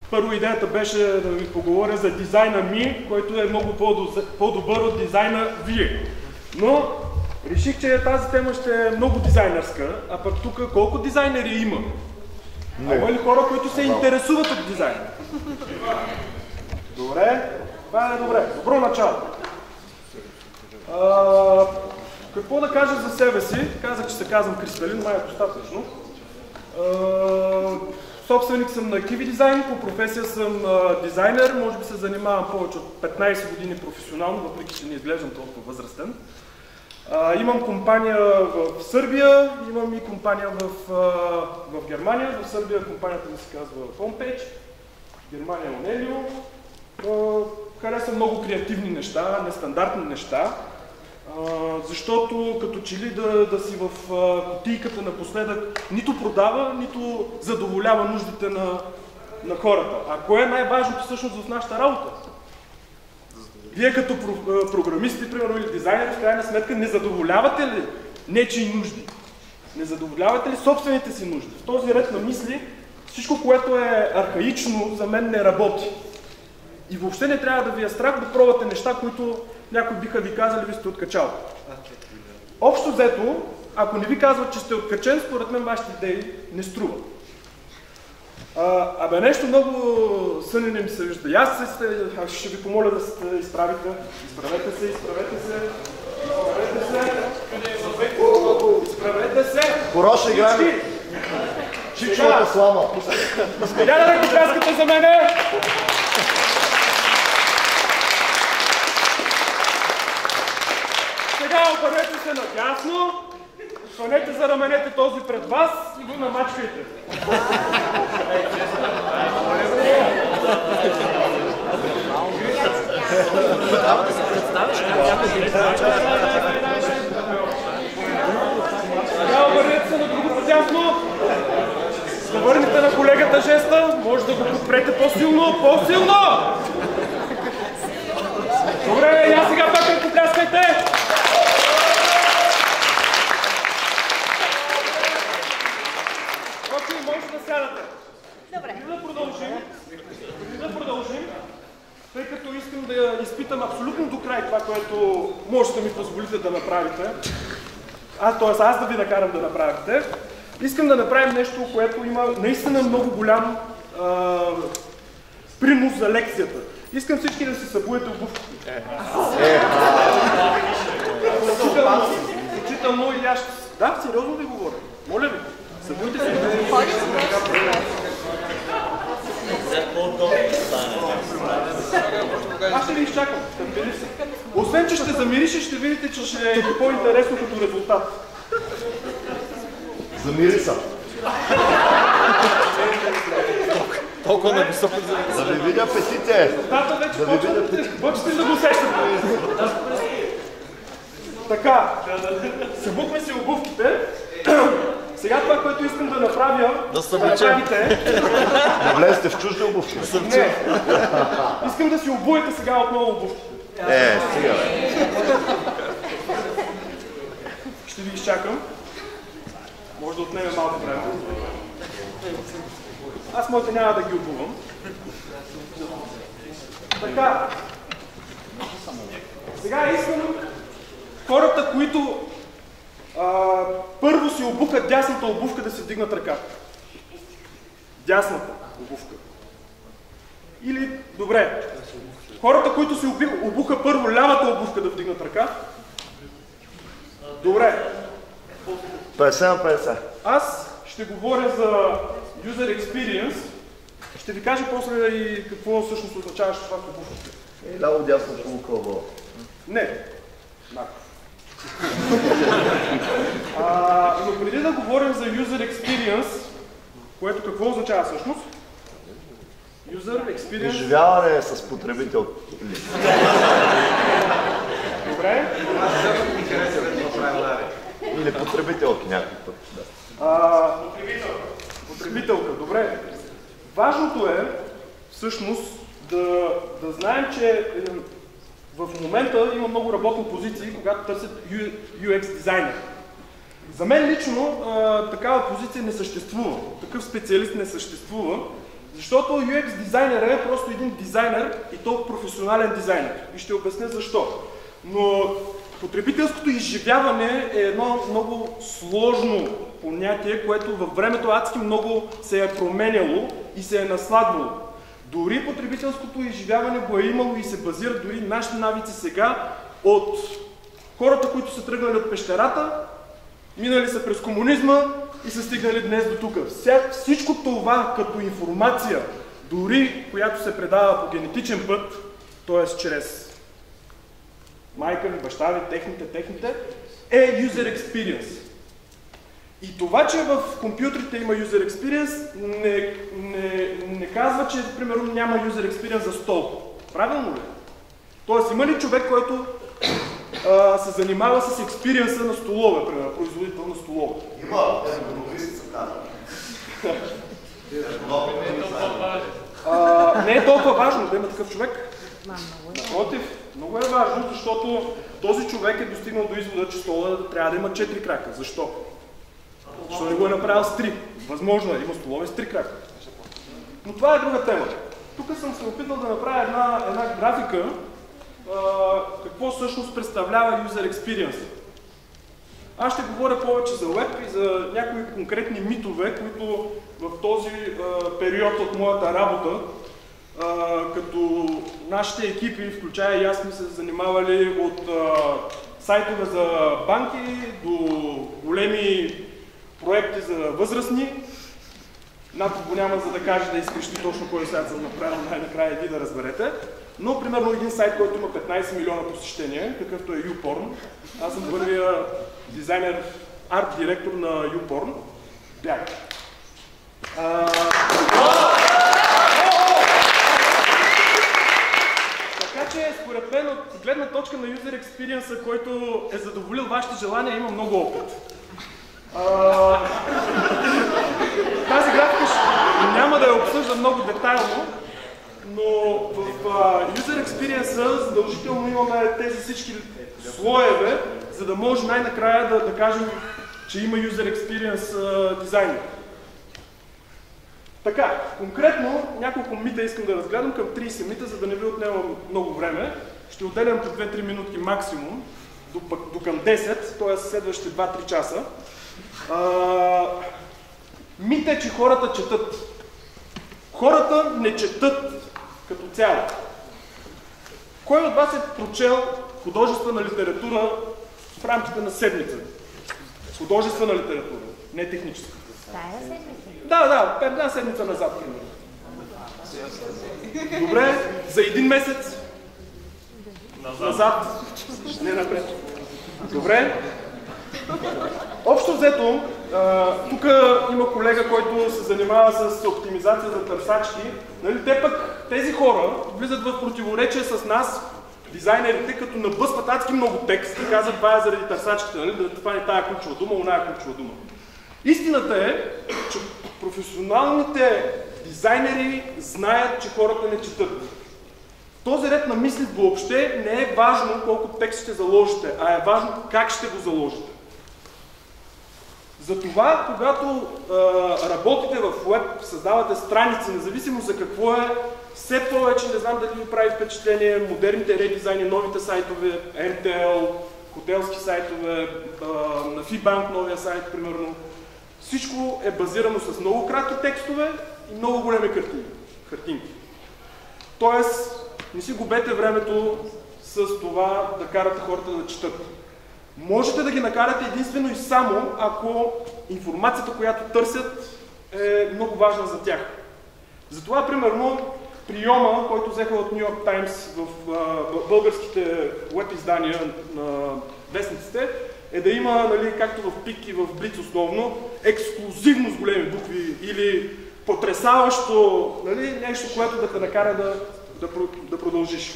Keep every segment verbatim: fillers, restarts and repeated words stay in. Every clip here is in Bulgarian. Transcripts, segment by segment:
Първо идеята беше да ви поговоря за дизайна ми, който е много по-добър от дизайна вие. Но реших, че тази тема ще е много дизайнерска, а пък тук колко дизайнери има? Не. Има ли хора, които се интересуват от дизайна? Добре, това е добре. Добро начало. А, какво да кажа за себе си? Казах, че се казвам Кристалин, май е достатъчно. А, собственик съм на Kiwi Design, по професия съм а, дизайнер, може би се занимавам повече от петнайсет години професионално, въпреки че не изглеждам толкова възрастен. А, имам компания в Сърбия, имам и компания в, а, в Германия. В Сърбия компанията ми се казва Homepage, в Германия Onelio. Харесвам много креативни неща, нестандартни неща, а, защото като че ли да, да си в а, кутийката напоследък нито продава, нито задоволява нуждите на, на хората. А кое е най-важното всъщност в нашата работа? Вие като про, програмисти, примерно, или дизайнери, в крайна сметка не задоволявате ли нечии нужди? Не задоволявате ли собствените си нужди? В този ред на мисли всичко, което е архаично, за мен не работи. И въобще не трябва да ви е страх да пробвате неща, които някои биха ви казали, ви сте откачал. Общо взето, ако не ви казват, че сте откачен, според мен вашите идеи не струват. А, абе нещо много сънене ми се вижда. И аз се, ще ви помоля да се изправите. Изправете се, изправете се. Изправете се. Изправете се. Хороша игра. Чичовата слама. Видя да го пляскате за мене. Сега обърнете се надясно, хванете за раменете този пред вас и го намачкайте. Сега обърнете се на другото дясно. Завърнете на колегата жеста, може да го подпрете по-силно, по-силно! Добре, я сега пак ръкопляскайте! Окей, може да сядате. Добре. Преди да продължим, преди да продължим, тъй като искам да изпитам абсолютно до край това, което може да ми позволите да направите, а, т.е. аз да ви накарам да направите, искам да направим нещо, което има наистина много голям а, принос за лекцията. Искам всички да си събуете обувките. Е. Включително, включително и аз. Да, сериозно ви говоря. Моля ви, събуйте си. Аз ще ви изчакам. Освен, че ще замириш, ще видите, че ще е по-интересно като резултат. Замириса. Толкова на високо за... Да ви видя петите. Тата вече почвате да го сещате. Така, събухме си обувките. Сега това, което искам да направя, да направите... Да влезете в чужди обувки. Не. Искам да си обуете сега отново обувките. Е, стига бе. Ще ви изчакам. Може да отнеме малко време. Аз моите няма да ги обувам. Така. Сега искам хората, които а, първо си обухат дясната обувка, да си вдигнат ръката. Дясната обувка. Или, добре, хората, които си обуха първо лявата обувка, да вдигнат ръка. Добре. петдесет на петдесет. Аз ще говоря за user experience. Ще ви кажа после и какво всъщност означаваше това в обувките. Е, ляво дясно полукълбо. Не. Наков. а, но преди да говорим за user experience, което какво означава всъщност? User experience... Изживяване с потребител. Добре. Или потребителки някакъв път. Да. А, потребителка, добре. Важното е всъщност да, да знаем, че в момента има много работни позиции, когато търсят ю екс дизайнер. За мен лично а, такава позиция не съществува, такъв специалист не съществува Защото ю екс дизайнер е просто един дизайнер и то професионален дизайнер. И ще обясня защо. Но потребителското изживяване е едно много сложно понятие, което във времето адски много се е променяло и се е наслагвало. Дори потребителското изживяване го е имало и се базира дори нашите навици сега от хората, които са тръгнали от пещерата, минали са през комунизма и са стигнали днес до тук. Всичко това като информация, дори която се предава по генетичен път, т.е. чрез майка ви, баща ви, техните, техните, е user experience. И това, че в компютрите има user experience, не, не, не казва, че примерно няма user experience за стол. Правилно ли? Тоест, има ли човек, който а, се занимава с експириенса на столове, примерно, производител на столове? Има, ергономисти са там. Не е толкова важно да има такъв човек. Напротив, много е важно, защото този човек е достигнал до извода, че стола трябва да има четири крака. Защо? Защо не го е направил с три? Възможно е, има столове с три крака. Но това е друга тема. Тук съм се опитал да направя една, една графика, а, какво всъщност представлява user experience. Аз ще говоря повече за веб и за някои конкретни митове, които в този а, период от моята работа, а, като нашите екипи, включая и аз, сме се занимавали от а, сайтове за банки до големи проекти за възрастни. Нато го няма за да каже да изкрещи точно кой сайт съм направил, най-накрая иди да разберете. Но, примерно, един сайт, който има петнайсет милиона посещения, какъвто е YouPorn. Аз съм първия дизайнер, арт-директор на YouPorn. Бяг. А... Така че, според мен, от гледна точка на user experience, който е задоволил вашите желания, има много опит. А... Тази графика ще... няма да я обсъждам много детайлно, но в uh, user experience задължително имаме тези всички слоеве, за да може най-накрая да, да кажем, че има user experience uh, дизайнер. Така, конкретно няколко мита искам да разгледам, към трийсет мита, за да не ви отнемам много време. Ще отделям по две-три минутки максимум, до, до към десет, т.е. следващите два-три часа. Uh, мит е, че хората четат. Хората не четат като цяло. Кой от вас е прочел художествена литература в рамките на седмица? Художествена литература, не техническа. Тая седмица? Да, да, една седмица назад. Добре, за един месец назад, не напред. Добре. Общо взето, тук има колега, който се занимава с оптимизация за търсачки. Нали, те пък, тези хора, влизат в противоречие с нас, дизайнерите, като набъсват адски много текст и казват, това е заради търсачките, нали, да това не тая ключова дума, оная ключова дума. Истината е, че професионалните дизайнери знаят, че хората не четат. В този ред на мисли въобще не е важно колко текст ще заложите, а е важно как ще го заложите. Затова, когато а, работите в веб, създавате страници, независимо за какво е, все повече, не знам дали ви прави впечатление, модерните редизайни, новите сайтове, Ем Те Ел, хотелски сайтове, а, на Фибанк новия сайт, примерно. Всичко е базирано с много кратки текстове и много големи картини, картинки. Тоест, не си губете времето с това да карате хората да четат. Можете да ги накарате единствено и само, ако информацията, която търсят, е много важна за тях. Затова, примерно, приема, който взеха от Нью Йорк Таймс в а, българските веб издания на вестниците, е да има, нали, както в Пик и в Блиц основно, ексклюзивно с големи букви или потресаващо, нали, нещо, което да те накара да, да, да продължиш.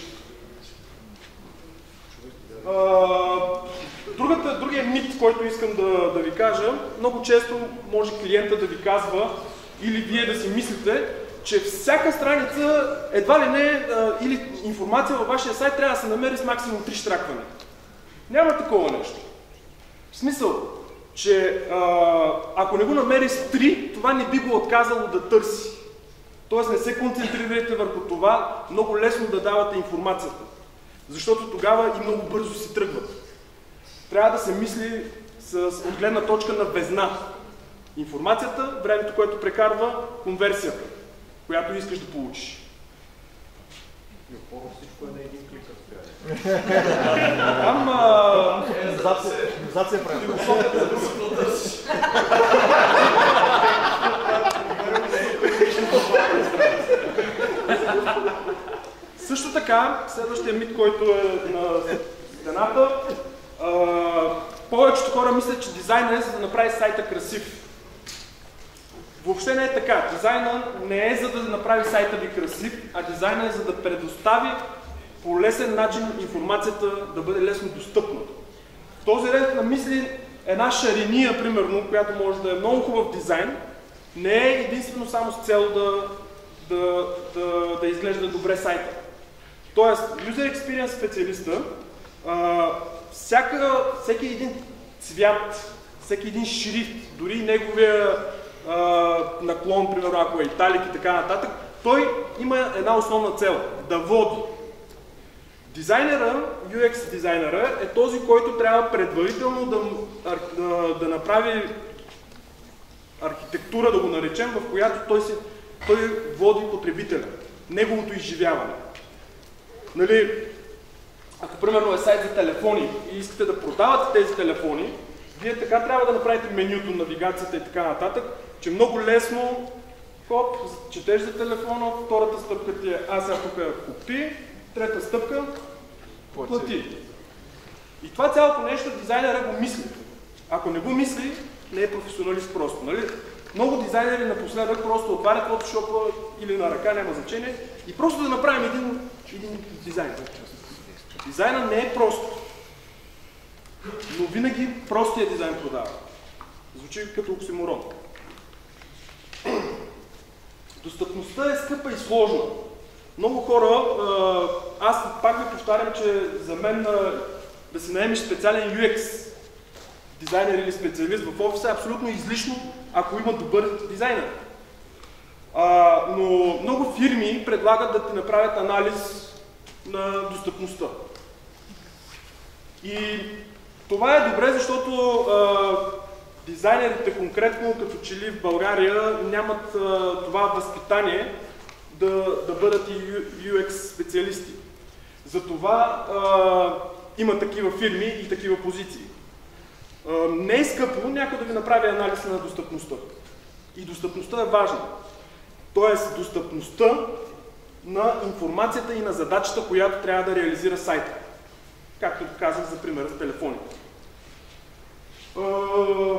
А, другата, другия мит, който искам да, да ви кажа, много често може клиента да ви казва или вие да си мислите, че всяка страница, едва ли не, а, или информация във вашия сайт трябва да се намери с максимум три щракване. Няма такова нещо. В смисъл, че а, ако не го намери с три, това не би го отказало да търси. Тоест не се концентрирайте върху това много лесно да давате информацията, защото тогава и много бързо си тръгват. Трябва да се мисли с от гледна точка на бездна. Информацията, времето, което прекарва, конверсията, която искаш да получиш. Всичко е на един клик. Там... Зад се прави. Също така, следващия мит, който е на стената, повечето хора мислят, че дизайнът е за да направи сайта красив. Въобще не е така. Дизайнът не е за да направи сайта ви красив, а дизайнът е за да предостави по лесен начин информацията да бъде лесно достъпна. В този ред на мисли една шариния, примерно, която може да е много хубав дизайн, не е единствено само с цел да, да, да, да изглежда добре сайта. Тоест, User Experience специалиста, а, всяка, всеки един цвят, всеки един шрифт, дори неговия а, наклон, примерно, ако е италик и така нататък, той има една основна цел – да води. Дизайнера, ю екс дизайнера е този, който трябва предварително да, да, да направи архитектура, да го наречем, в която той, се, той води потребителя, неговото изживяване. Нали, ако примерно е сайт за телефони и искате да продавате тези телефони, вие така трябва да направите менюто, навигацията и така нататък, че много лесно хоп, четеш за телефона, втората стъпка ти е а сега тук купи, трета стъпка плати. И това цялото нещо дизайнера го мисли. Ако не го мисли, не е професионалист просто. Нали? Много дизайнери напоследък просто отварят фотошопа или на ръка, няма значение, и просто да направим един, един дизайн. Дизайна не е просто, но винаги простия дизайн продава. Звучи като оксиморон. Достъпността е скъпа и сложна. Много хора, аз пак ви повтарям, че за мен да си наемеш специален ю екс дизайнер или специалист в офиса е абсолютно излишно, ако има добър дизайнер. А, но много фирми предлагат да ти направят анализ на достъпността. И това е добре, защото а, дизайнерите конкретно, като че ли в България, нямат а, това възпитание да, да бъдат и ю екс специалисти. Затова а, има такива фирми и такива позиции. А, не е скъпо някой да ви направи анализ на достъпността. И достъпността е важна. Тоест, достъпността на информацията и на задачата, която трябва да реализира сайта. Както казах за пример с телефоните. Uh,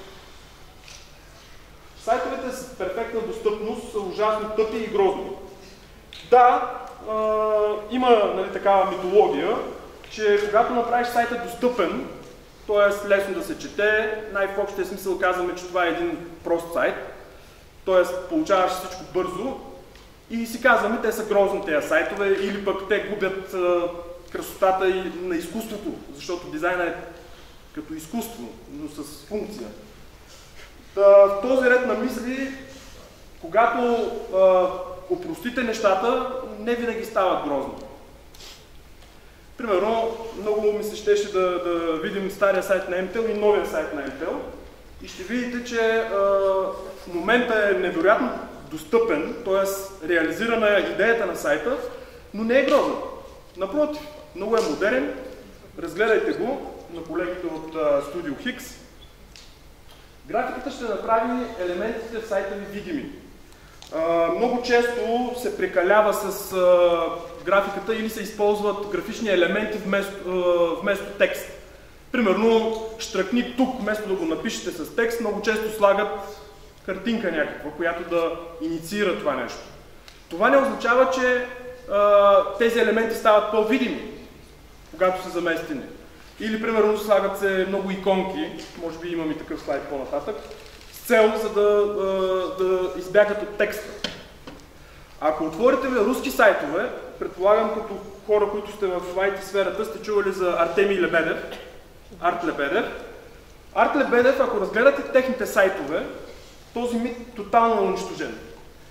сайтовете с перфектна достъпност са ужасно тъпи и грозни. Да, uh, има нали, такава митология, че когато направиш сайта достъпен, т.е. лесно да се чете, най-в общия смисъл казваме, че това е един прост сайт, т.е. получаваш всичко бързо и си казваме, те са грозни тези сайтове или пък те губят uh, красотата и на изкуството, защото дизайна е като изкуство, но с функция. В този ред на мисли, когато а, опростите нещата, не винаги стават грозни. Примерно, много ми се щеше да, да видим стария сайт на Емтел и новия сайт на Емтел и ще видите, че а, в момента е невероятно достъпен, т.е. реализирана е идеята на сайта, но не е грозен. Напротив, много е модерен, разгледайте го на колегите от uh, Studio Hix. Графиката ще направи елементите в сайта ви видими. Uh, много често се прекалява с uh, графиката или се използват графични елементи вместо, uh, вместо текст. Примерно, щръкни тук, вместо да го напишете с текст, много често слагат картинка някаква, която да инициира това нещо. Това не означава, че uh, тези елементи стават по-видими, когато са заместени. Или, примерно, слагат се много иконки, може би имам и такъв слайд по-нататък, с цел, за да, да избягат от текста. Ако отворите руски сайтове, предполагам, като хора, които сте в ай ти сферата, сте чували за Артемий Лебедев, Арт Лебедев. Арт Лебедев, ако разгледате техните сайтове, този мит тотално е унищожен.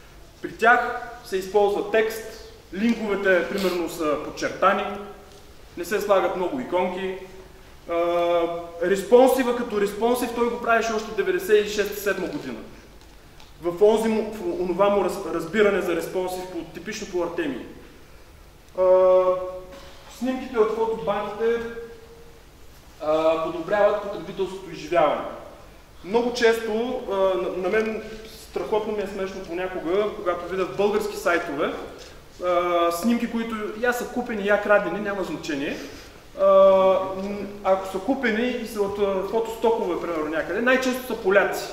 При тях се използва текст, линковете примерно са подчертани, не се слагат много иконки. Респонсива като респонсив той го правеше още деветдесет и шеста седма година. В онзи му, в онова му раз, разбиране за респонсив, по, типично по Артемий. Снимките от фотобанките а, подобряват потребителското изживяване. Много често, а, на, на мен страхотно ми е смешно понякога, когато видя в български сайтове а, снимки, които я са купени, я крадени, няма значение. А, ако са купени и са от а, фотостокове, примерно някъде, най-често са поляци.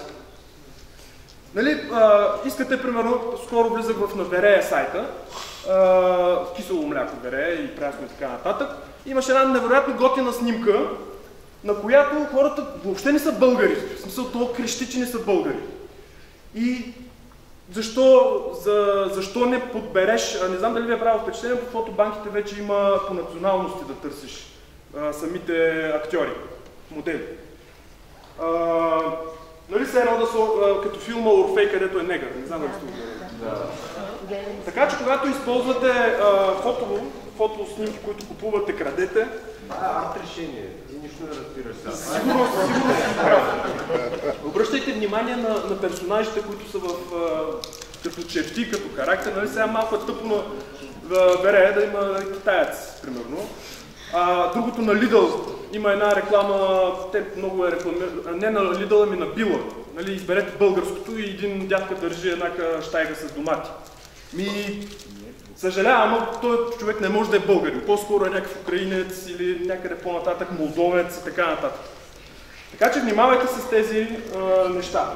Нали, а, искате, примерно, скоро влизах в на Верея сайта, а, кисело мляко Верея и прясно и така нататък. Имаше една невероятно готина снимка, на която хората въобще не са българи. В смисъл, това крещи, че не са българи. И защо, за, защо не подбереш, не знам дали ви е правило впечатление, по фотобанките вече има по националности да търсиш а, самите актьори, модели. А, нали се едно да са а, като филма Орфей, където е негър, не знам дали сте го гледали. Така че когато използвате а, фото, фотоснимки, които купувате, крадете. А, арт решение, ти нищо не разбираш. Сигурно, сигурно си прав. Обръщайте внимание на, на персонажите, които са в, а, като черти, като характер. Нали сега малко е тъпо на Верея да има нали, китаец, примерно. А, другото на Lidl има една реклама, те много е рекламирана, не на Lidl, ами на Била. Нали, изберете българското и един дядка държи една щайга с домати. Ми, съжалявам, но този човек не може да е българин. По-скоро е някакъв украинец или някъде по-нататък молдовец и така нататък. Така че внимавайте с тези а, неща.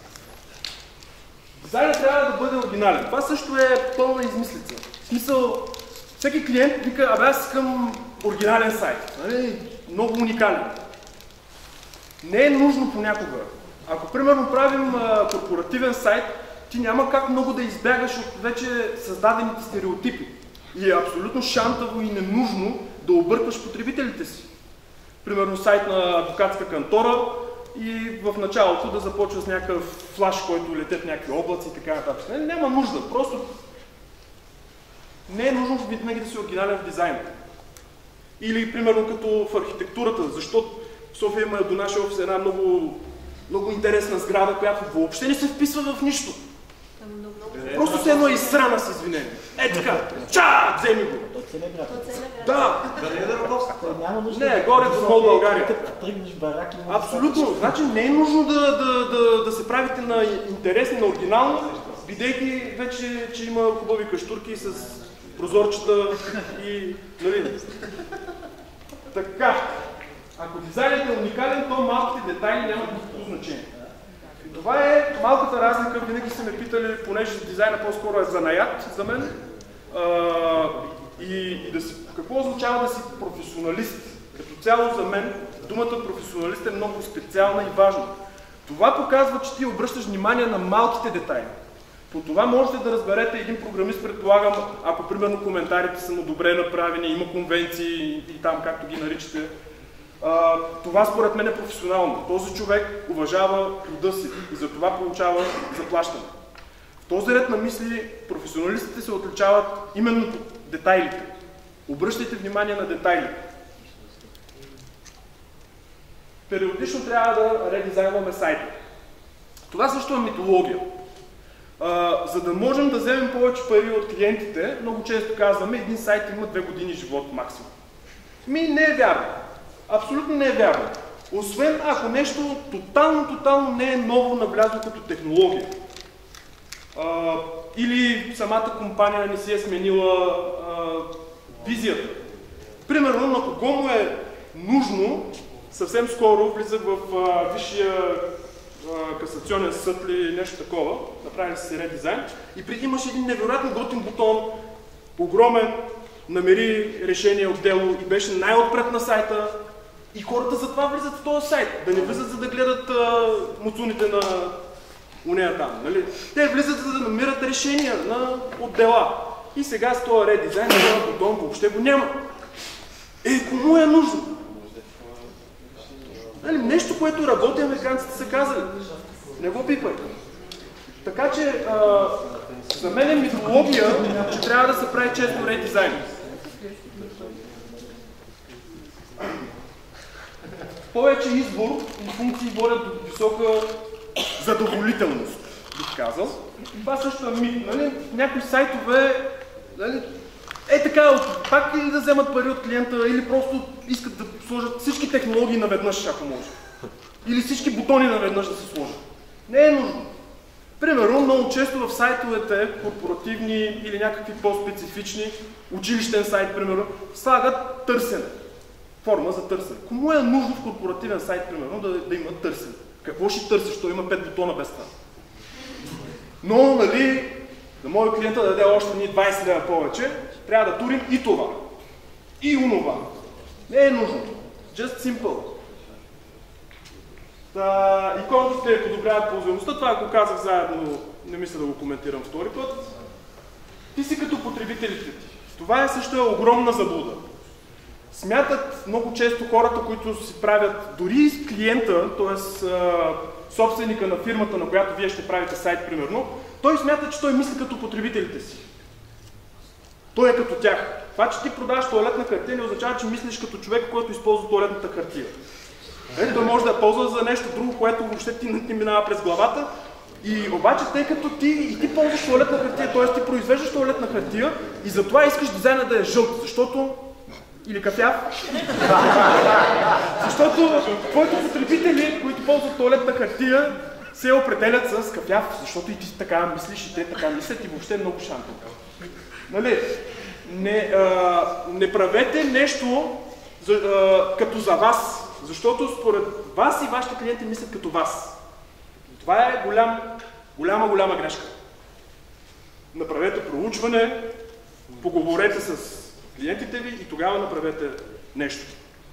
Дизайнът трябва да бъде оригинален. Това също е пълна измислица. В смисъл, всеки клиент вика, абе аз искам оригинален сайт. Нали? Много уникален. Не е нужно понякога. Ако примерно правим а, корпоративен сайт, ти няма как много да избягаш от вече създадените стереотипи. И е абсолютно шантаво и ненужно да объркваш потребителите си. Примерно сайт на адвокатска кантора и в началото да започва с някакъв флаш, който летят някакви облаци и така нататък. Не, няма нужда, просто не е нужно винаги да си оригинален в дизайна. Или примерно като в архитектурата, защото в София има до нашия офис една много, много интересна сграда, която въобще не се вписва в нищо. Просто се едно изсрана с извинение. Е така, ча, вземи го. Да. Не, горе до Мол България. Абсолютно. Значи не е нужно да, да, да, да се правите на интересни, на оригинално, бидейки вече, че има хубави каштурки с прозорчета и... Нали? Така. Ако дизайнът е уникален, то малките детайли нямат никакво значение. Това е малката разлика, винаги са ме питали, понеже дизайна по-скоро е занаят за мен. А, и, и да си, какво означава да си професионалист? Като цяло за мен думата професионалист е много специална и важна. Това показва, че ти обръщаш внимание на малките детайли. По това можете да разберете един програмист, предполагам, ако примерно коментарите са му добре направени, има конвенции и, и там както ги наричате. Uh, това според мен е професионално. Този човек уважава труда си и за това получава заплащане. В този ред на мисли професионалистите се отличават именно по детайлите. Обръщайте внимание на детайлите. Периодично трябва да редизайнваме сайта. Това също е митология. Uh, за да можем да вземем повече пари от клиентите, много често казваме, един сайт има две години живот максимум. Ми не е вярно. Абсолютно не е вярно. Освен ако нещо тотално, тотално не е ново навлязло като технология. А, или самата компания не си е сменила а, визията. Примерно, на кого му е нужно, съвсем скоро влизах в а, Висшия а, касационен съд или нещо такова, направили си редизайн, и преди имаше един невероятно готин бутон, огромен, намери решение от дело и беше най-отпред на сайта. И хората затова влизат в този сайт, да не влизат за да гледат а, муцуните на уния там. Нали? Те влизат за да намират решения на отдела. И сега с този редизайн, този бутон въобще го няма. Е, кому е нужно? Нали, нещо, което работи, американците са казали. Не го пипай. Така че, а, За мен е митология, че трябва да се прави често редизайн. Повече избор и функции водят до висока задоволителност, бих казал. Това също е мит, нали? Някои сайтове, нали? Е така, пак или да вземат пари от клиента, или просто искат да сложат всички технологии наведнъж, ако може. Или всички бутони наведнъж да се сложат. Не е нужно. Примерно, много често в сайтовете, корпоративни или някакви по-специфични, училищен сайт, примерно, слагат търсене. Форма за търсене. Кому е нужно в корпоративен сайт, примерно, да, да има търсене? Какво ще търсиш? То има пет бутона без това. Но, нали, да може клиента да даде още ни двайсет лева повече, трябва да турим и това. И онова. Не е нужно. Just simple. Та, иконките подобряват ползваемостта, това го казах заедно, не мисля да го коментирам втори път. Ти си като потребителите ти. Това е също е огромна заблуда. Смятат много често хората, които си правят дори с клиента, т.е. собственика на фирмата, на която вие ще правите сайт, примерно, той смята, че той мисли като потребителите си. Той е като тях. Това, че ти продаваш тоалетна хартия, не означава, че мислиш като човек, който използва тоалетната хартия. Е, той може да я ползва за нещо друго, което въобще ти не минава през главата. И обаче, тъй като ти и ти ползваш тоалетна хартия, т.е. ти произвеждаш тоалетна хартия и затова искаш дизайна да е жълт, защото... Или кафяв. Защото твоите потребители, които ползват тоалетна хартия, се определят с кафяв, защото и ти така мислиш, и те така мислят и въобще е много шанто. Нали? Не, а, не правете нещо за, а, като за вас, защото според вас и вашите клиенти мислят като вас. Това е голям, голяма, голяма грешка. Направете проучване, поговорете с клиентите ви и тогава направете нещо.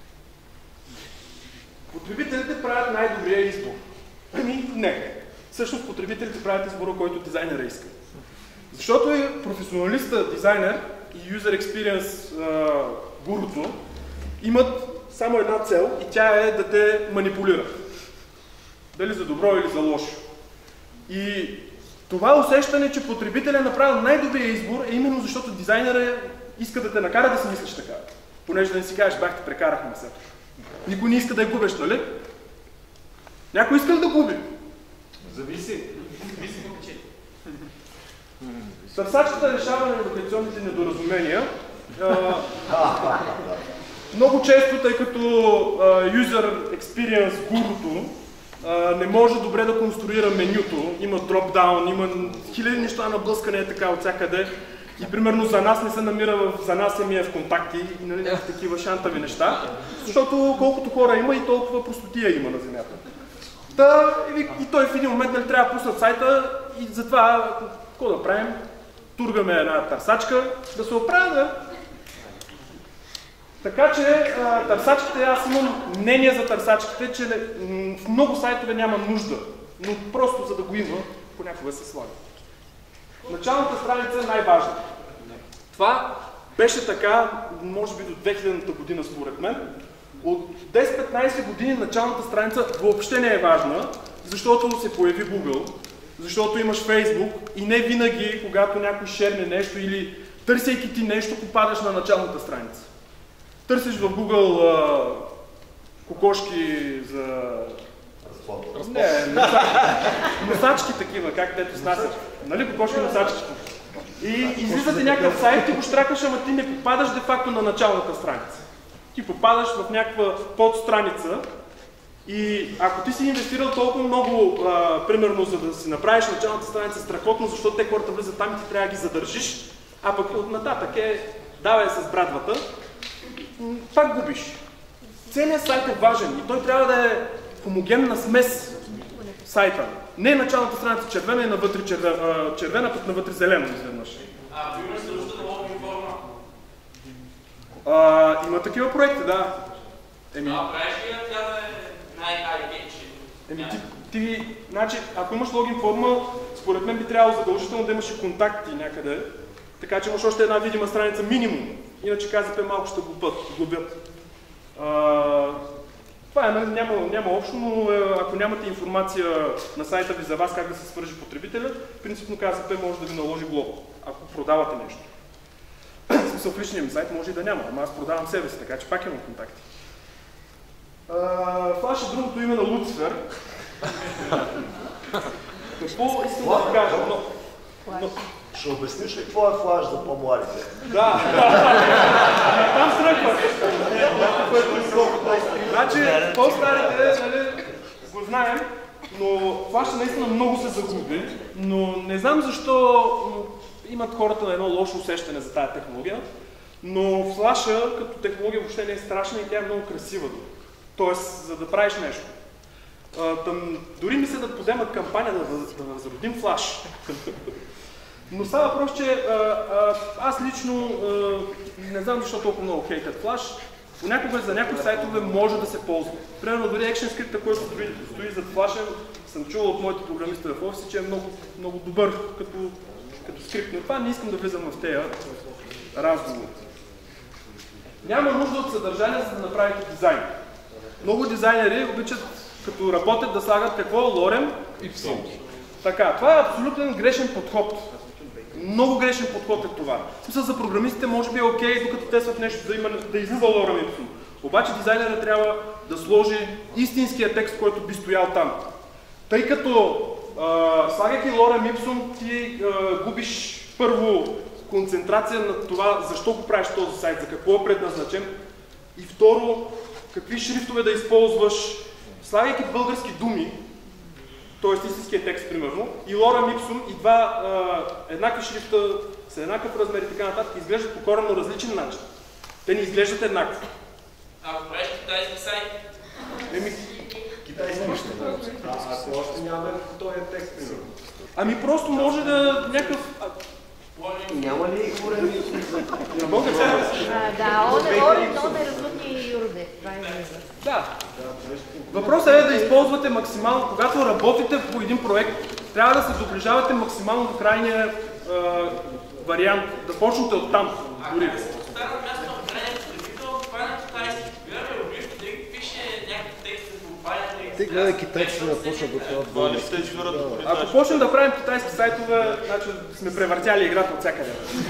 Потребителите правят най-добрия избор. Ами не. Всъщност потребителите правят избора, който дизайнера иска. Защото е професионалиста, дизайнер и user experience а, гурото имат само една цел и тя е да те манипулира. Дали за добро или за лошо. И това усещане, че потребителят е направил най-добрия избор е именно защото дизайнера иска да те накара да си мислиш така. Понеже да не си кажеш, бах те прекарахме се. Никой не иска да я губеш, нали? Някой иска ли да губи? Зависи. Търсачката решава на локационните недоразумения. А, много често, тъй като а, user experience гурото а, не може добре да конструира менюто, има дропдаун, има хиляди неща на блъскане така от всякъде. И примерно за нас не се намира в, за нас самия в контакти и нали, някакви такива шантави неща, защото колкото хора има и толкова простотия има на земята. Та, и, и той в един момент нали, трябва да пуснат сайта и затова какво да правим? Тургаме една търсачка да се оправя, да. Така че а, търсачките, аз имам мнение за търсачките, че в много сайтове няма нужда, но просто за да го има, понякога се слага. Началната страница е най-важна. Това беше така, може би до две хилядната година според мен. От десет-петнайсет години началната страница въобще не е важна, защото се появи Google, защото имаш Facebook и не винаги, когато някой шерне нещо или търсейки ти нещо, попадаш на началната страница. Търсиш в Google а, кокошки за... Не, носачки такива, как дето снасят. Нали, кокошки носачки. И излизате някакъв сайт, ти го штракаш, ама ти не попадаш де-факто на началната страница. Ти попадаш в някаква подстраница и ако ти си инвестирал толкова много, а, примерно, за да си направиш началната страница страхотно, защото те хората влизат там и ти трябва да ги задържиш, а пък от нататък е давай с брадвата, пак губиш. Целият сайт е важен и той трябва да е хомогенна смес сайта. Не е началната страница червена и навътре червена, червена пък навътре зелено изведнъж. А, примерно се нужда да логин форма? А, има такива проекти, да. Еми... А, правиш ли тя да е най-хай-кетчи? Еми ти, ти, значи, ако имаш логин форма, според мен би трябвало задължително да имаш и контакти някъде, така че имаш още една видима страница минимум. Иначе ка зе пи малко ще губят. А, Това е, няма, няма общо, но ако нямате информация на сайта ви за вас как да се свържи потребителя, принципно КСП може да ви наложи глоба, ако продавате нещо. В смисъл, в личния ми сайт може и да няма, ама аз продавам себе си, така че пак имам контакти. Флаш е другото име на Луцифер. Какво искам да ви кажа? Но, но... Ще обясниш ли какво е флаш за по-младите? Да, там сръква. Значи, по-старите, нали, го знаем, но флаша наистина много се загуби, но не знам защо имат хората на едно лошо усещане за тази технология, но флаша като технология въобще не е страшна и тя е много красива. Тоест, за да правиш нещо. Там, дори мисля да подемат кампания да, да, да възродим флаш. Но става въпрос, че а, а, аз лично а, не знам защо толкова много хейтят флаш. Понякога за някои сайтове може да се ползва. Примерно дори ActionScript, който стои, стои зад флаша, съм чувал от моите програмисти в офиса, че е много, много добър като, като скрипт. Но това не искам да влизам в тези разговори. Няма нужда от съдържание, за да направите дизайн. Много дизайнери обичат, като работят, да слагат какво? Лорем и псом. Така, това е абсолютен грешен подход. Много грешен подход е това. В смисъл, за програмистите може би е окей, докато тестват нещо да, има, да излиза лорем и псом. Обаче дизайнерът трябва да сложи истинския текст, който би стоял там. Тъй като, а, слагайки лорем и псом, ти а, губиш първо концентрация на това, защо го правиш този сайт, за какво е предназначен. И второ, какви шрифтове да използваш, слагайки български думи, т.е. истинския текст, примерно, и лорем ипсум, и два а, еднакви шрифта с еднакъв размер и така нататък, изглеждат по коренно различен начин. Те не изглеждат еднакво. Ако правиш китайски сайт? Еми, китайски нищо. А ако още нямаме този текст, примерно? Ами просто може да някакъв... Няма ли корени на български? Да, он е разлудни юрде. Да. Въпросът е да използвате максимално, когато работите по един проект, трябва да се доближавате максимално до крайния е, вариант, да почнете от там. Дори. Ако се поставя на място на крайния потребител, това е на китайски. Гледаме обвивки, да пише някакъв текст за компания. Те гледай китайците да почнат да правят български. Ако почнем да правим китайски сайтове, значи сме превъртяли играта от всякъде.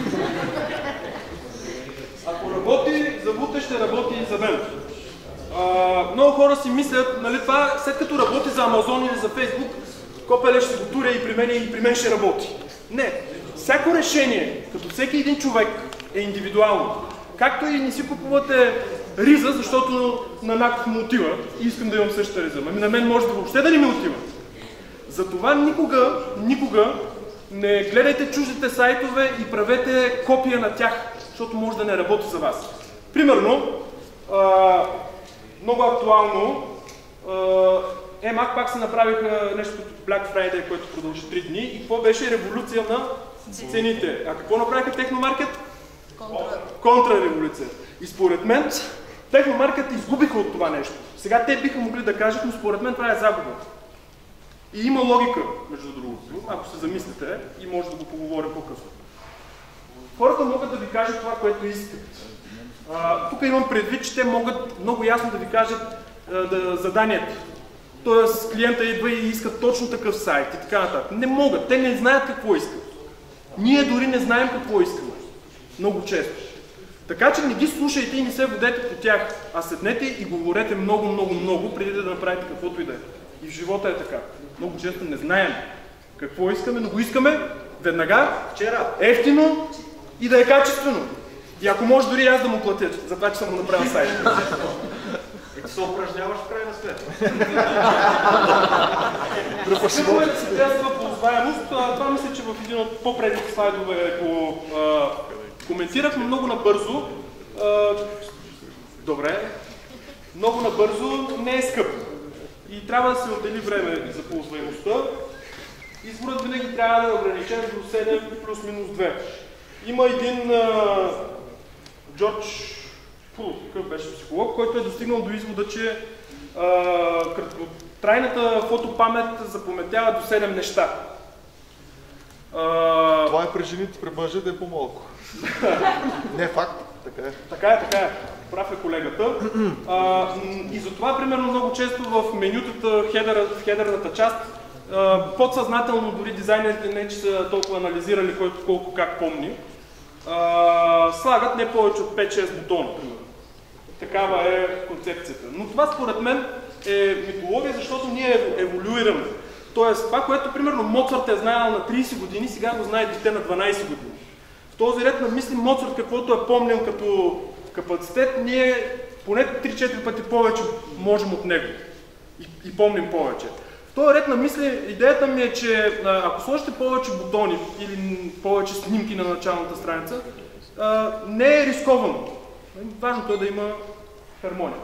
Ако работи за Вуте, ще работи и за мен. Uh, много хора си мислят, нали, това, след като работи за Амазон или за Фейсбук, копеле ще се го туря и при мен и при мен ще работи. Не. Всяко решение, като всеки един човек, е индивидуално. Както и не си купувате риза, защото на някакъв му отива и искам да имам същата риза. Ами на мен може да въобще да не ми отива. Затова никога, никога не гледайте чуждите сайтове и правете копия на тях, защото може да не работи за вас. Примерно, uh, много актуално, Емак пак се направиха нещо като Black Friday, което продължи три дни и какво беше революция на цените. А какво направиха Техномаркет? Контрареволюция. И според мен Техномаркет изгубиха от това нещо. Сега те биха могли да кажат, но според мен това е загуба. И има логика, между другото, ако се замислите и може да го поговорим по-късно. Хората могат да ви кажат това, което искат. Uh, тук имам предвид, че те могат много ясно да ви кажат uh, да, заданието. Тоест клиента идва и иска точно такъв сайт и така нататък. Не могат, те не знаят какво искат. Ние дори не знаем какво искаме. Много често. Така че не ги слушайте и не се водете по тях, а седнете и говорете много, много, много, преди да направите каквото и да е. И в живота е така. Много често не знаем какво искаме, но го искаме веднага, вчера, ефтино и да е качествено. И ако може дори аз да му платя, за това, че съм му направил сайт. И се упражняваш в крайна света. Какво е да се тества ползваемост? Това мисля, че в един от по-предните слайдове го а, коментирах, но много набързо. А, добре. Много набързо не е скъпо. И трябва да се отдели време за ползваемостта. Изборът винаги трябва да е ограничен до седем плюс-минус две. Има един а, Джордж, фу, какъв беше психолог, който е достигнал до извода, че а, трайната фотопамет запаметява до седем неща. А... Това е при жените, при мъжете е по-малко. Не факт, така е. Така е, така е. прав е колегата. А, и затова, примерно, много често в менютата, хедър, в хедърната част, а, подсъзнателно дори дизайнерите не че са толкова анализирали който колко как помни, а, слагат не повече от пет-шест бутона, примерно. Такава е концепцията. Но това според мен е митология, защото ние еволюираме. Тоест, това, което примерно Моцарт е знаел на трийсет години, сега го знае дете на дванайсет години. В този ред на мисли Моцарт, каквото е помнил като капацитет, ние поне три-четири пъти повече можем от него и, и помним повече. В този ред на мисли идеята ми е, че ако сложите повече бутони или повече снимки на началната страница, не е рисковано. Важното е да има хармония.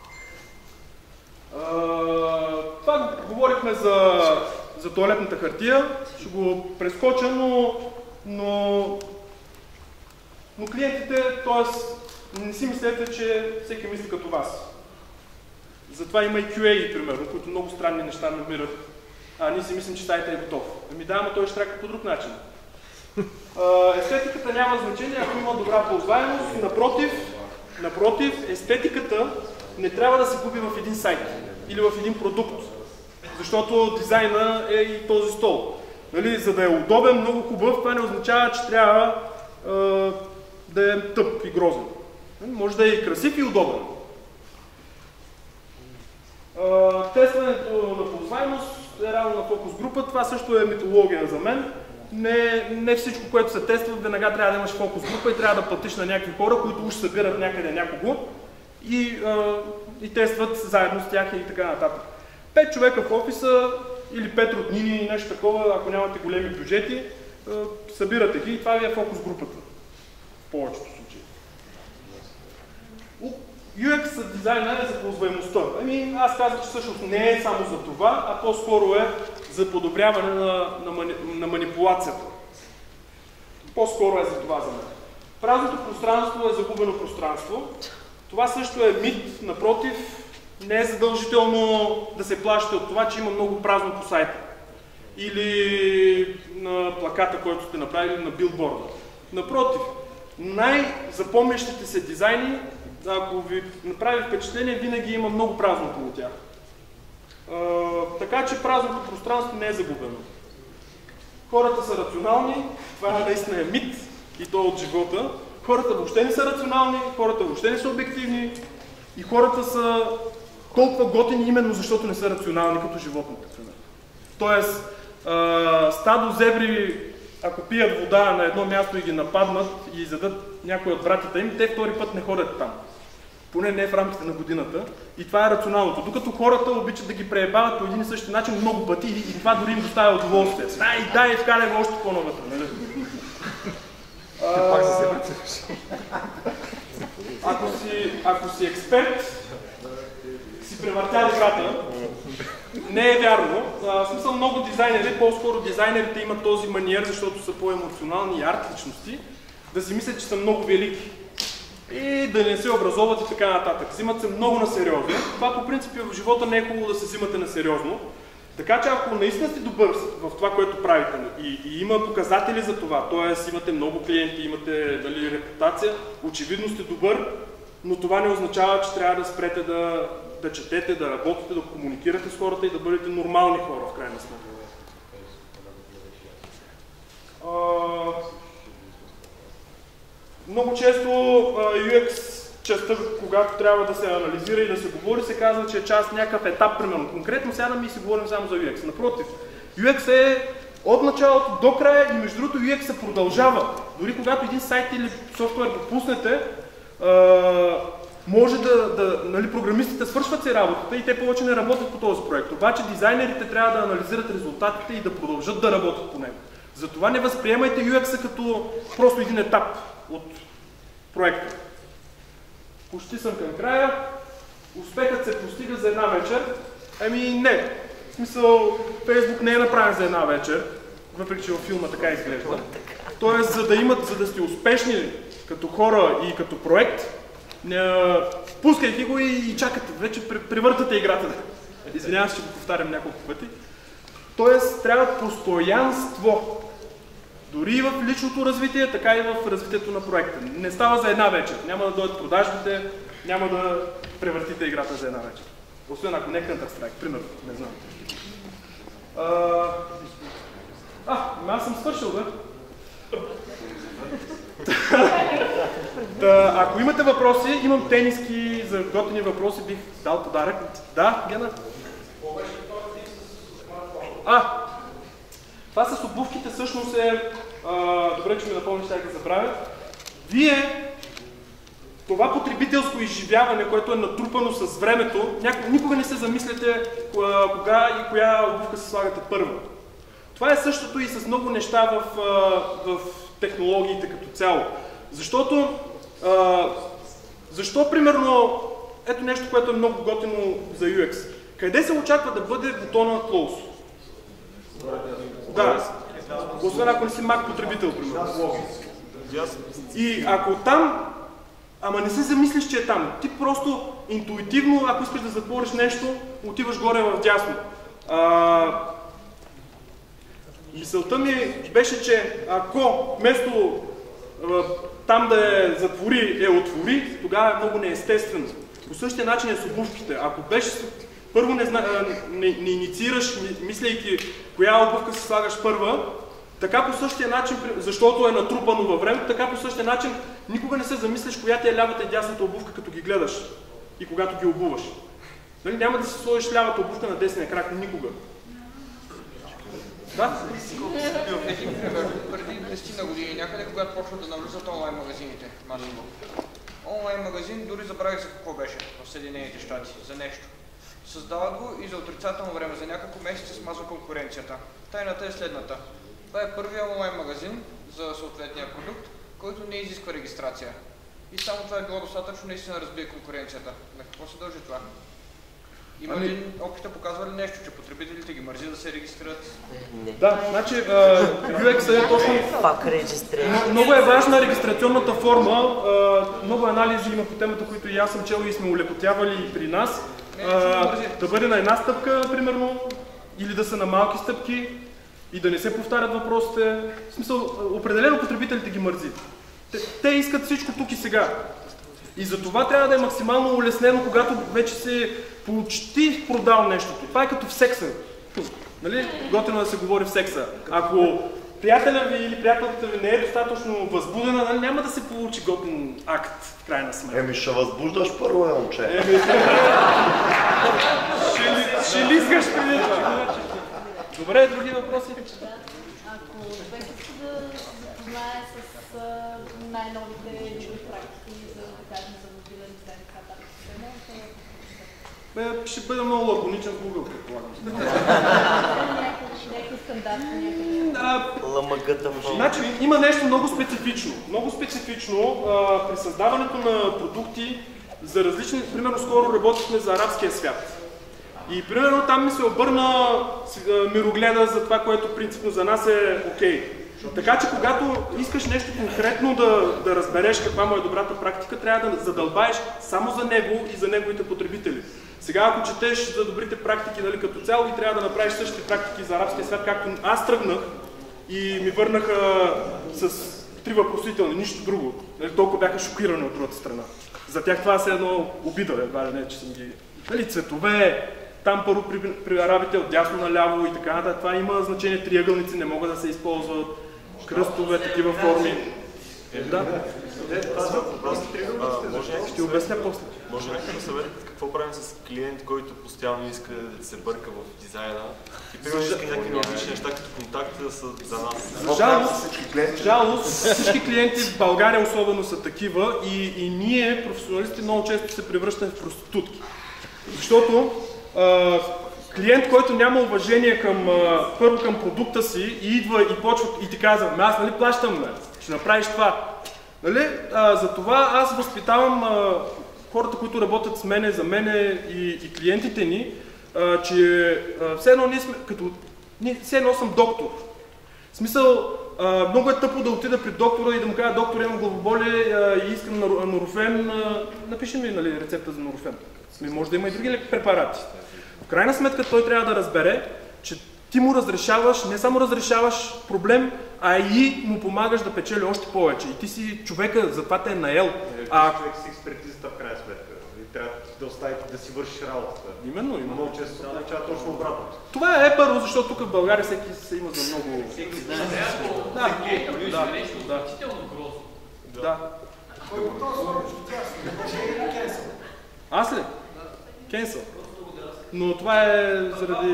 Това говорихме за, за туалетната хартия, ще го прескоча, но, но, но клиентите, т.е. не си мислете, че всеки мисли като вас. Затова има и кю ей, примерно, които много странни неща намират. А ние си мислим, че сайтът е готов. Ами да, но той ще трака по друг начин. Естетиката няма значение, ако има добра ползваемост. Напротив, напротив, естетиката не трябва да се губи в един сайт или в един продукт, защото дизайна е и този стол. Нали, за да е удобен, много хубав, това не означава, че трябва е, да е тъп и грозен. Може да е и красив и удобен. Е, тестването на ползваемост е равно на фокус група, това също е митология за мен. Не, не всичко, което се тества, веднага трябва да имаш фокус група и трябва да платиш на някакви хора, които уж събират някъде някого и, а, и тестват заедно с тях и така нататък. Пет човека в офиса или пет роднини и нещо такова, ако нямате големи бюджети, а, събирате ги и това ви е фокус групата. В повечето случаи. ю екс дизайна е за ползваемостта. Ами, аз казах, че всъщност не е само за това, а по-скоро е за подобряване на, на, мани, на манипулацията. По-скоро е за това за мен. Празното пространство е загубено пространство. Това също е мит, напротив, не е задължително да се плащате от това, че има много празно по сайта. Или на плаката, който сте направили, на билборда. Напротив, най-запомнящите се дизайни, ако ви направи впечатление, винаги има много празно по тях. Uh, така че празното пространство не е загубено. Хората са рационални, това наистина е мит и то от живота. Хората въобще не са рационални, хората въобще не са обективни и хората са толкова готини именно защото не са рационални като животните. Тоест, uh, стадо зебри, ако пият вода на едно място и ги нападнат и изядат някой от братята им, те втори път не ходят там. Поне не в рамките на годината. И това е рационалното. Докато хората обичат да ги преебават по един и същи начин много пъти и, и това дори им доставя удоволствие. Дай, дай, вкарай го още по-навътре, нали? Пак се се ако си, ако си експерт, си превъртял играта. Не е вярно. В смисъл, много дизайнери, по-скоро дизайнерите имат този маниер, защото са по-емоционални и арт личности, да си мислят, че са много велики. И да не се образоват и така нататък. Взимат се много на сериозно. Това по принцип в живота не е хубаво да се взимате на сериозно. Така че ако наистина сте добър в това, което правите и, и има показатели за това, т.е. имате много клиенти, имате дали, репутация, очевидно сте добър, но това не означава, че трябва да спрете да, да четете, да работите, да комуникирате с хората и да бъдете нормални хора в крайна сметка. Много често ю екс частта, когато трябва да се анализира и да се говори, се казва, че е част някакъв етап, примерно. Конкретно сядаме и си говорим само за ю екс. Напротив, ю екс е от началото до края и между другото ю екс се продължава. Дори когато един сайт или софтуер го пуснете, може да, да нали, програмистите свършват си работата и те повече не работят по този проект. Обаче дизайнерите трябва да анализират резултатите и да продължат да работят по него. Затова не възприемайте ю екс-а като просто един етап от проекта. Почти съм към края. Успехът се постига за една вечер. Ами не. В смисъл, Фейсбук не е направен за една вечер, въпреки че във филма така изглежда. Тоест, за да имат, за да сте успешни като хора и като проект, пускайте го и, и чакате. Вече превъртате играта. Извинявам се, че го повтарям няколко пъти. Тоест, трябва постоянство. Дори и в личното развитие, така и в развитието на проекта. Не става за една вечер. Няма да дойдат продажбите, няма да превъртите играта за една вечер. Освен ако не Counter-Strike, примерно, не знам. А, а аз съм свършил, да? Та, ако имате въпроси, имам тениски за готини въпроси, бих дал подарък. Да, Гена? А, това с обувките всъщност е... А, добре, че ми напомниш, ще да забравя. Вие, това потребителско изживяване, което е натрупано с времето, никога не се замисляте кога и коя обувка се слагате първо. Това е същото и с много неща в, в технологиите като цяло. Защото, а, защо примерно, ето нещо, което е много готино за ю екс. Къде се очаква да бъде бутона Close? Да, освен ако не си Mac потребител, примерно. И ако там, ама не се замислиш, че е там, ти просто интуитивно, ако искаш да затвориш нещо, отиваш горе в дясно. А, мисълта ми беше, че ако вместо а, там да е затвори, е отвори, тогава е много неестествено. По същия начин е с обувките. Ако беше първо не, не, не инициираш, мислейки коя обувка си слагаш първа, така по същия начин, защото е натрупано във времето, така по същия начин никога не се замислиш коя ти е лявата и дясната обувка, като ги гледаш и когато ги обуваш. Нали, няма да си сложиш лявата обувка на десния крак никога. Да? Един пример, преди десет години някъде, когато почват да навлизат онлайн магазините масово. Онлайн магазин, дори забравих за какво беше в Съединените щати, за нещо. Създават го и за отрицателно време, за няколко месеца смазва конкуренцията. Тайната е следната. Това е първият онлайн магазин за съответния продукт, който не изисква регистрация. И само това е било достатъчно наистина да разбие конкуренцията. На какво се дължи това? Има ами... ли опита показва ли нещо, че потребителите ги мързи да се регистрират? Не. Да, значи ю екс е точно... Пак регистрира. Много е важна регистрационната форма. Много анализи има по темата, които и аз съм чел и сме улекотявали и при нас. Не, а, да бъде на една стъпка, примерно, или да са на малки стъпки и да не се повтарят въпросите. В смисъл, определено потребителите ги мързи. Те, те искат всичко тук и сега. И за това трябва да е максимално улеснено, когато вече се почти продал нещото. Това е като в секса. Нали? Готино да се говори в секса. Ако приятеля ви или приятелката ви не е достатъчно възбудена, нали? Няма да се получи готин акт в крайна сметка. Еми ще възбуждаш първо, е, момче. Еми, ще лискаш преди това. Добре, други въпроси? Ако човек иска да запознае с най-новите практики, за да кажем за мобилен дизайн, Бе, ще бъда много лаконичен в Google, предполагам. Някакви стандарти някъде. Значи има нещо много специфично. Много специфично а, при създаването на продукти за различни... Примерно скоро работихме за арабския свят. И примерно там ми се обърна мирогледа за това, което принципно за нас е окей. Okay. Така че когато искаш нещо конкретно да, да разбереш каква му е добрата практика, трябва да задълбаеш само за него и за неговите потребители. Сега ако четеш за добрите практики, нали, като цяло и трябва да направиш същите практики за арабския свят, както аз тръгнах и ми върнаха с три въпросителни, нищо друго. Нали, толкова бяха шокирани от другата страна. За тях това е едно обида, едва ли не, че съм ги... Нали, цветове, там първо при, при арабите отдясно наляво и така нататък. Това има значение, триъгълници не могат да се използват, кръстове, такива форми. Е, да. Е, това са въпроси триъгълниците. Ще обясня после. Може някакъв да съветът какво правим с клиент, който постоянно иска да се бърка в дизайна и примерно иска някакви различни неща, като контакти да са за нас. За жалост, жалост, всички клиенти в България особено са такива и, и ние, професионалистите, много често се превръщаме в проститутки. Защото а, клиент, който няма уважение към, а, първо към продукта си и идва и почва и ти казва, аз нали плащам, ще направиш това. Нали? А, за това аз възпитавам а, хората, които работят с мене, за мене и, и клиентите ни, а, че а, все едно ние сме, като, ние, все едно съм доктор. В смисъл, а, много е тъпо да отида при доктора и да му кажа, доктор, имам главоболие а, и искам норофен, а, напиши ми нали, рецепта за норофен. Може да има и други препарати. В крайна сметка той трябва да разбере, че ти му разрешаваш, не само разрешаваш проблем, а и му помагаш да печели още повече. И ти си човека, затова те е наел. А човек си експертизата в крайна сметка. да оставите да си вършиш работата. Именно, именно. Много често се получава точно обратно. Това е първо, защото тук в България всеки се има за много... Да, Да, да, да, нещо да. значително грозно. Да. Аз ли? Кенсъл. Но това е заради...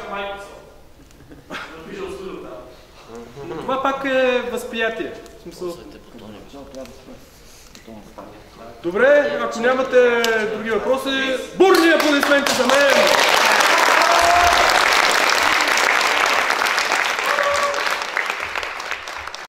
Но това пак е възприятие. В смисъл... Добре, ако нямате други въпроси, бурни аплодисменти за мен!